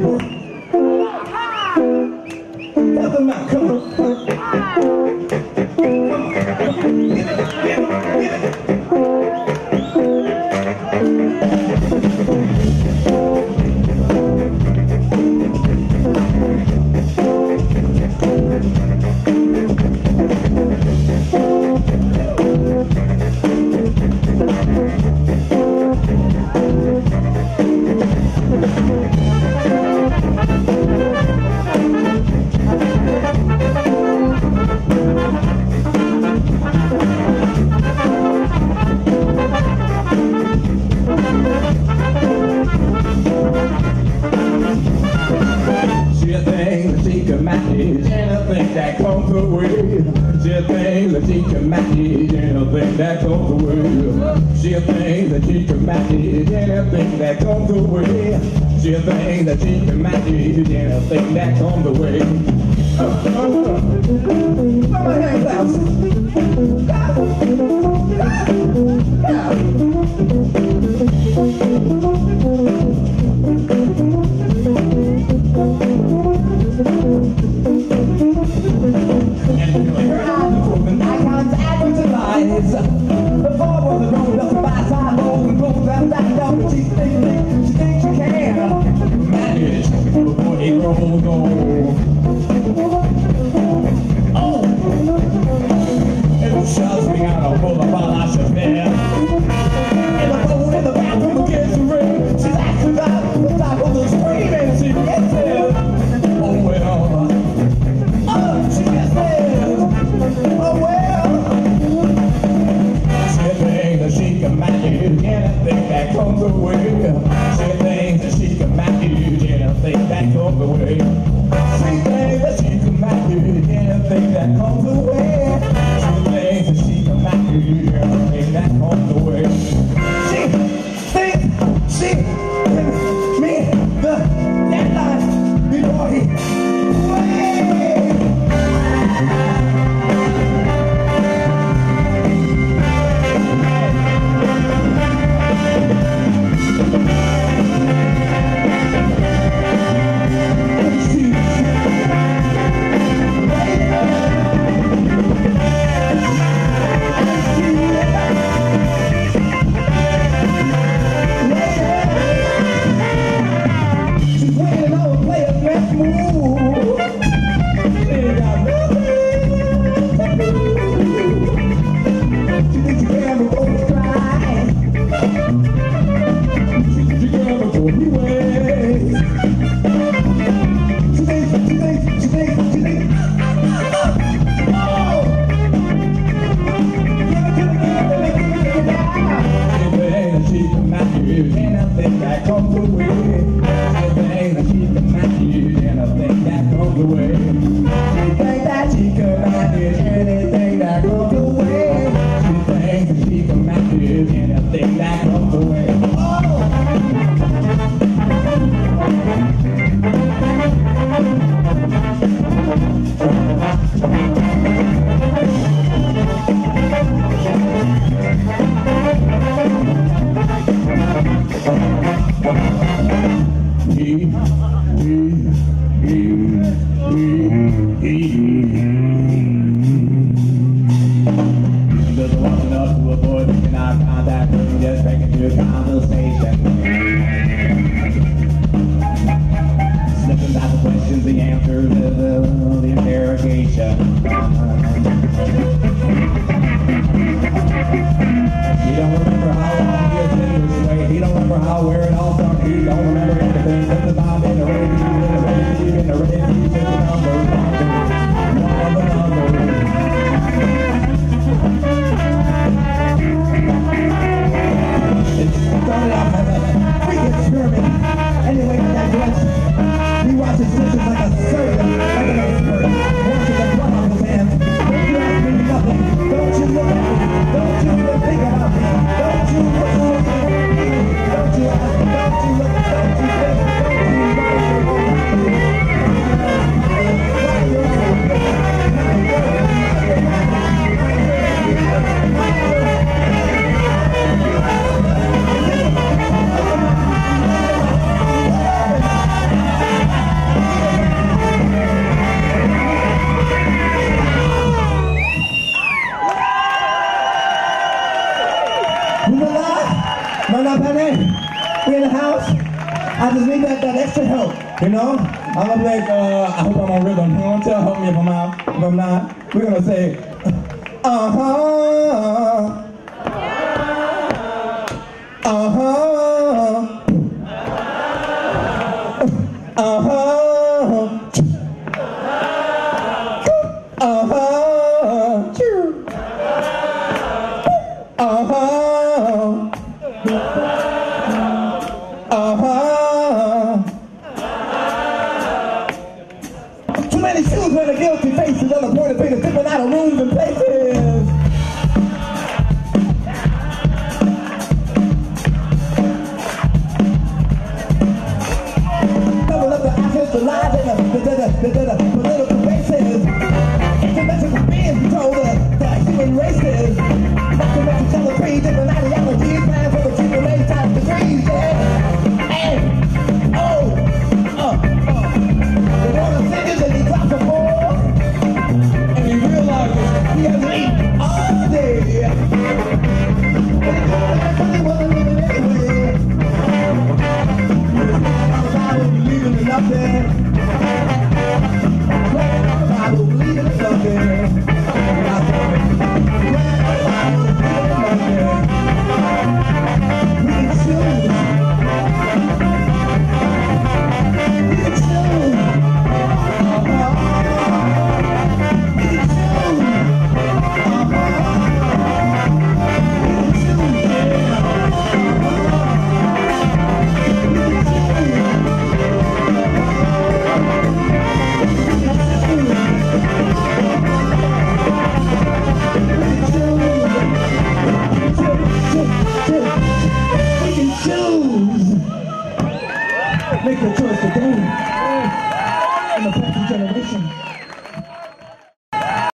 Help them out, come on. Anything that comes away. She thinks that she can manage anything that comes away. She thinks that she can manage anything that comes away. She thinks that she can manage anything that comes away. Put my hands out. The ball was rolled up by side, rolling, rolling down, down. She thinks she can manage before it rolls on. Oh, it shoves me out on boulevard, I should have. In the phone, in the bathroom, against the ring. She's acting out the top of the screen and she gets it. Oh well, oh she gets it. Oh well. She can manage anything that comes away. She thinks that she can manage anything that comes away. She thinks that she can manage anything that comes away. She thinks that she can manage anything that comes away. She thinks she can meet the deadline before he anything that comes away. She thinks that she can manage anything that comes away. She thinks that she can manage anything that comes away. She thinks that she can manage anything that comes away. Just walking up to a boy that cannot contact me, just making your conversation. Slipping out the questions, the answers, the interrogation. He don't remember how long he has been this way. He don't remember how, where it all started. He don't remember anything. Just about in the rain, in the rain, in the rain, he's just a number, number. It started off as a Who's alive? Manapany, we in the house. I just need that extra help, you know? I'm gonna be like, I hope I'm on rhythm. You want to help me if I'm out? If I'm not, we're gonna say, uh-huh. Uh-huh. Uh-huh. Too many shoes with the guilty faces on the point of fingers tipping out of rooms and places. Double up the assets, the lies, and the political bases. Intervention being told the human races. Not to mention color creed, different ideologies, plans for the future, made type degrees, yeah. And, the water figures and he drops a ball. And he realizes he has eaten all day. But he wasn't living anyway. I was believing in nothing. I was believing in nothing. Make the choice today in the present generation.